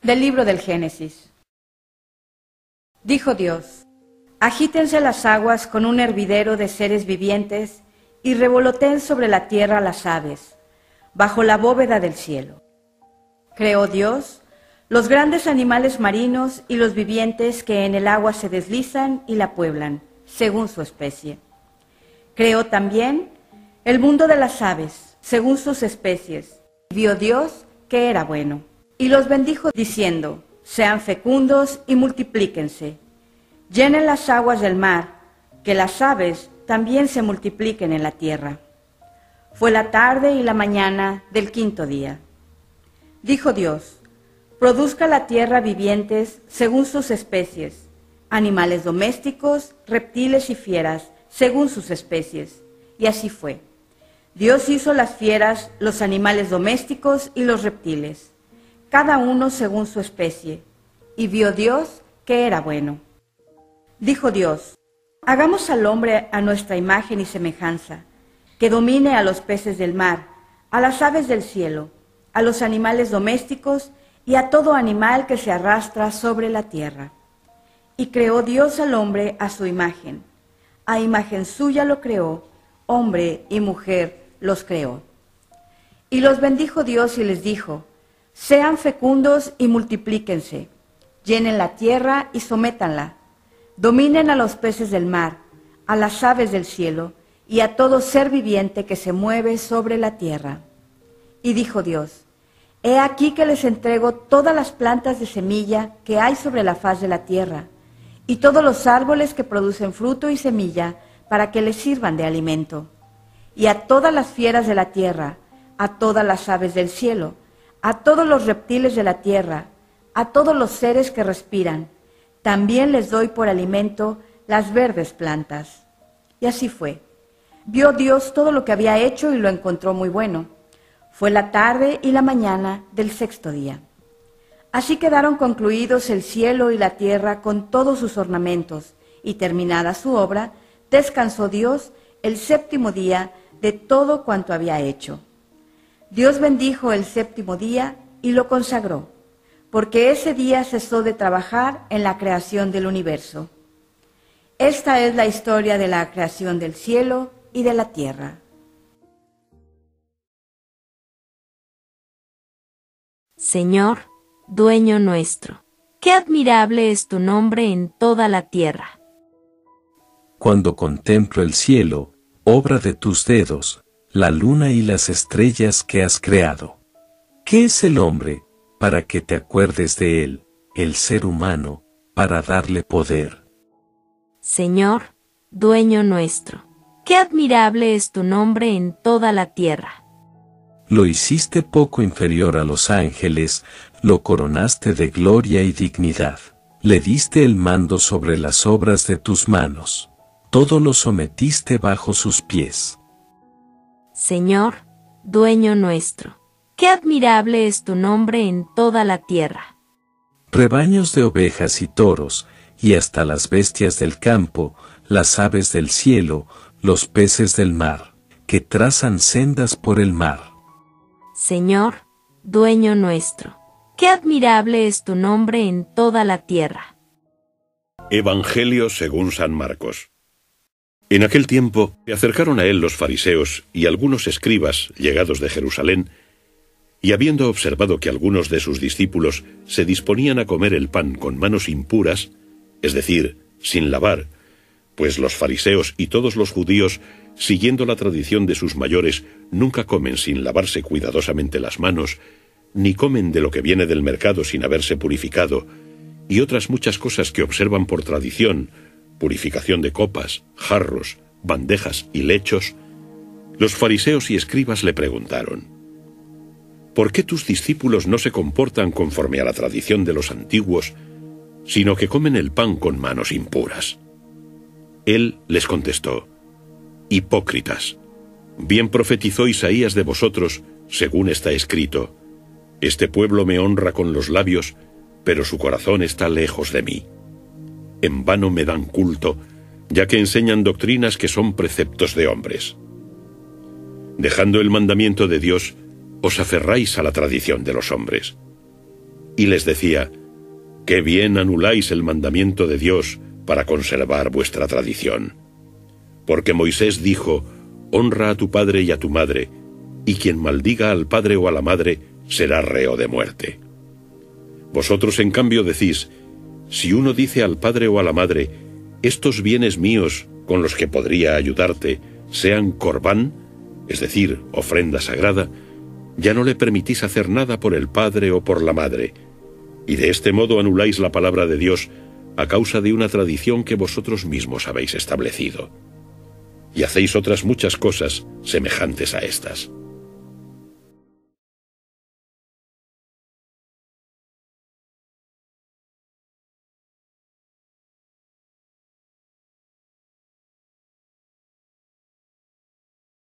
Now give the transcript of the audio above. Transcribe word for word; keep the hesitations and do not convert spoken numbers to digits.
Del libro del Génesis. Dijo Dios: agítense las aguas con un hervidero de seres vivientes y revoloteen sobre la tierra las aves, bajo la bóveda del cielo. Creó Dios los grandes animales marinos y los vivientes que en el agua se deslizan y la pueblan, según su especie. Creó también el mundo de las aves, según sus especies. Vio Dios que era bueno. Y los bendijo diciendo: sean fecundos y multiplíquense. Llenen las aguas del mar, que las aves también se multipliquen en la tierra. Fue la tarde y la mañana del quinto día. Dijo Dios: produzca la tierra vivientes según sus especies, animales domésticos, reptiles y fieras, según sus especies. Y así fue. Dios hizo las fieras, los animales domésticos y los reptiles, cada uno según su especie, y vio Dios que era bueno. Dijo Dios: hagamos al hombre a nuestra imagen y semejanza, que domine a los peces del mar, a las aves del cielo, a los animales domésticos y a todo animal que se arrastra sobre la tierra. Y creó Dios al hombre a su imagen. A imagen suya lo creó, hombre y mujer los creó. Y los bendijo Dios y les dijo: sean fecundos y multiplíquense, llenen la tierra y sométanla, dominen a los peces del mar, a las aves del cielo y a todo ser viviente que se mueve sobre la tierra. Y dijo Dios: he aquí que les entrego todas las plantas de semilla que hay sobre la faz de la tierra, y todos los árboles que producen fruto y semilla, para que les sirvan de alimento. Y a todas las fieras de la tierra, a todas las aves del cielo, a todos los reptiles de la tierra, a todos los seres que respiran, también les doy por alimento las verdes plantas. Y así fue. Vio Dios todo lo que había hecho y lo encontró muy bueno. Fue la tarde y la mañana del sexto día. Así quedaron concluidos el cielo y la tierra con todos sus ornamentos, y terminada su obra, descansó Dios el séptimo día de todo cuanto había hecho. Dios bendijo el séptimo día y lo consagró, porque ese día cesó de trabajar en la creación del universo. Esta es la historia de la creación del cielo y de la tierra. Señor, dueño nuestro, qué admirable es tu nombre en toda la tierra. Cuando contemplo el cielo, obra de tus dedos, la luna y las estrellas que has creado. ¿Qué es el hombre, para que te acuerdes de él, el ser humano, para darle poder? Señor, dueño nuestro, qué admirable es tu nombre en toda la tierra. Lo hiciste poco inferior a los ángeles, lo coronaste de gloria y dignidad. Le diste el mando sobre las obras de tus manos. Todo lo sometiste bajo sus pies. Señor, dueño nuestro, qué admirable es tu nombre en toda la tierra. Rebaños de ovejas y toros, y hasta las bestias del campo, las aves del cielo, los peces del mar, que trazan sendas por el mar. Señor, dueño nuestro, qué admirable es tu nombre en toda la tierra. Evangelio según San Marcos. En aquel tiempo se acercaron a él los fariseos y algunos escribas llegados de Jerusalén, y habiendo observado que algunos de sus discípulos se disponían a comer el pan con manos impuras, es decir, sin lavar, pues los fariseos y todos los judíos, siguiendo la tradición de sus mayores, nunca comen sin lavarse cuidadosamente las manos, ni comen de lo que viene del mercado sin haberse purificado, y otras muchas cosas que observan por tradición, purificación de copas, jarros, bandejas y lechos, los fariseos y escribas le preguntaron: ¿por qué tus discípulos no se comportan conforme a la tradición de los antiguos, sino que comen el pan con manos impuras? Él les contestó: hipócritas, bien profetizó Isaías de vosotros, según está escrito: este pueblo me honra con los labios, pero su corazón está lejos de mí. En vano me dan culto, ya que enseñan doctrinas que son preceptos de hombres. Dejando el mandamiento de Dios, os aferráis a la tradición de los hombres. Y les decía: «Qué bien anuláis el mandamiento de Dios para conservar vuestra tradición. Porque Moisés dijo: honra a tu padre y a tu madre, y quien maldiga al padre o a la madre será reo de muerte. Vosotros, en cambio, decís: si uno dice al padre o a la madre: estos bienes míos con los que podría ayudarte sean corbán, es decir, ofrenda sagrada, ya no le permitís hacer nada por el padre o por la madre, y de este modo anuláis la palabra de Dios a causa de una tradición que vosotros mismos habéis establecido. Y hacéis otras muchas cosas semejantes a estas».